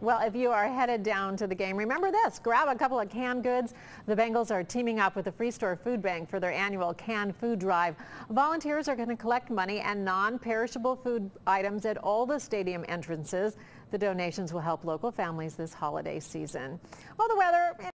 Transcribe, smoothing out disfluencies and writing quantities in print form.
Well, if you are headed down to the game, remember this, grab a couple of canned goods. The Bengals are teaming up with the Freestore Foodbank for their annual canned food drive. Volunteers are going to collect money and non-perishable food items at all the stadium entrances. The donations will help local families this holiday season. Well, the weather.